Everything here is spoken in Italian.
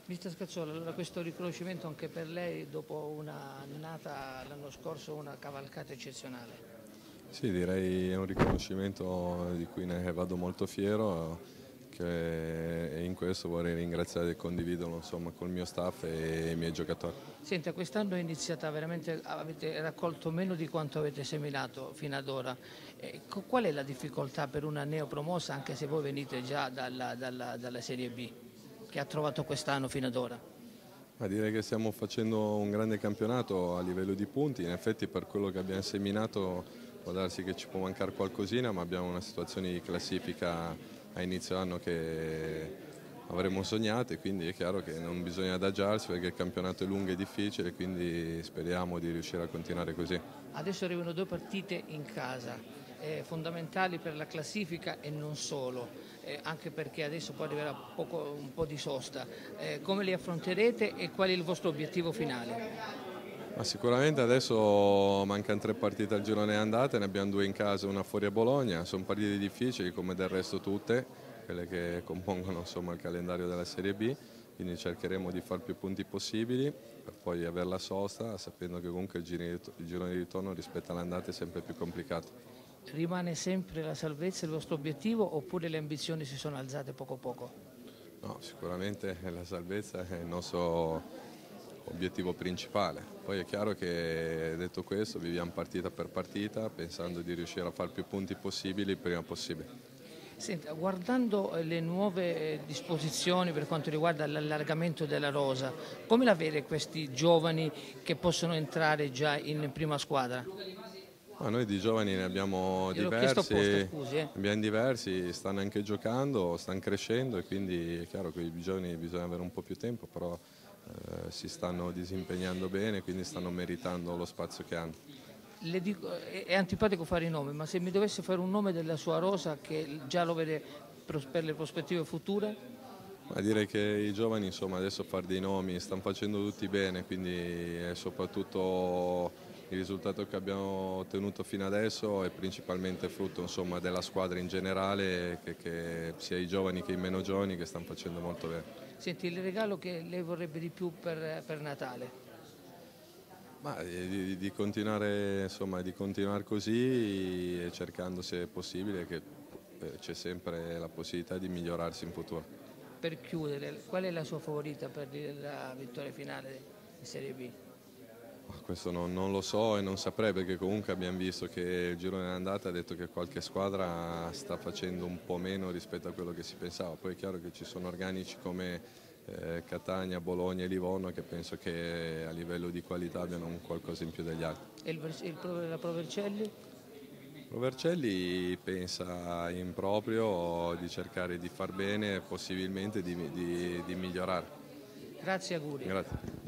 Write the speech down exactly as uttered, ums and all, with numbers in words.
Mister Scazzola, allora questo riconoscimento anche per lei dopo una nata l'anno scorso, una cavalcata eccezionale. Sì, direi è un riconoscimento di cui ne vado molto fiero che, e in questo vorrei ringraziare e condividerlo insomma, col mio staff e i miei giocatori. Senta, quest'anno è iniziata veramente, avete raccolto meno di quanto avete seminato fino ad ora. Eh, qual è la difficoltà per una neopromossa, anche se voi venite già dalla, dalla, dalla Serie B, che ha trovato quest'anno fino ad ora? Ma direi che stiamo facendo un grande campionato a livello di punti, in effetti per quello che abbiamo seminato può darsi che ci può mancare qualcosina, ma abbiamo una situazione di classifica a inizio anno che avremmo sognato e quindi è chiaro che non bisogna adagiarsi perché il campionato è lungo e difficile, quindi speriamo di riuscire a continuare così. Adesso arrivano due partite in casa, eh, fondamentali per la classifica e non solo, eh, anche perché adesso poi arriverà poco, un po' di sosta. Eh, come li affronterete e qual è il vostro obiettivo finale? Ma sicuramente adesso mancano tre partite al girone andate, ne abbiamo due in casa e una fuori a Bologna, sono partite difficili come del resto tutte, quelle che compongono insomma, il calendario della Serie B, quindi cercheremo di fare più punti possibili per poi avere la sosta, sapendo che comunque il girone di ritorno rispetto all'andata è sempre più complicato. Rimane sempre la salvezza il vostro obiettivo oppure le ambizioni si sono alzate poco a poco? No, sicuramente la salvezza è il nostro obiettivo principale. Poi è chiaro che detto questo viviamo partita per partita pensando di riuscire a fare più punti possibili il prima possibile. Senta, guardando le nuove disposizioni per quanto riguarda l'allargamento della rosa, come la vede questi giovani che possono entrare già in prima squadra? Ma noi di giovani ne abbiamo Gliel'ho chiesto apposta, diversi, scusi. Eh. abbiamo diversi, stanno anche giocando, stanno crescendo e quindi è chiaro che i giovani bisogna avere un po' più tempo, però eh, si stanno disimpegnando bene, quindi stanno meritando lo spazio che hanno. Le dico, è, è antipatico fare i nomi, ma se mi dovesse fare un nome della sua rosa che già lo vede per le prospettive future? Ma direi che i giovani insomma, adesso fare dei nomi stanno facendo tutti bene, quindi è soprattutto il risultato che abbiamo ottenuto fino adesso è principalmente frutto insomma, della squadra in generale, che, che sia i giovani che i meno giovani che stanno facendo molto bene. Senti, il regalo che lei vorrebbe di più per, per Natale? Ma eh, di, di, continuare, insomma, di continuare così e cercando se è possibile che eh, c'è sempre la possibilità di migliorarsi in futuro. Per chiudere, qual è la sua favorita per la vittoria finale in Serie B? Questo non, non lo so e non saprei perché comunque abbiamo visto che il girone d'andata ha detto che qualche squadra sta facendo un po' meno rispetto a quello che si pensava. Poi è chiaro che ci sono organici come eh, Catania, Bologna e Livorno che penso che a livello di qualità abbiano un qualcosa in più degli altri. E il, il, la Provercelli? Provercelli pensa in proprio di cercare di far bene e possibilmente di, di, di migliorare. Grazie, auguri. Grazie.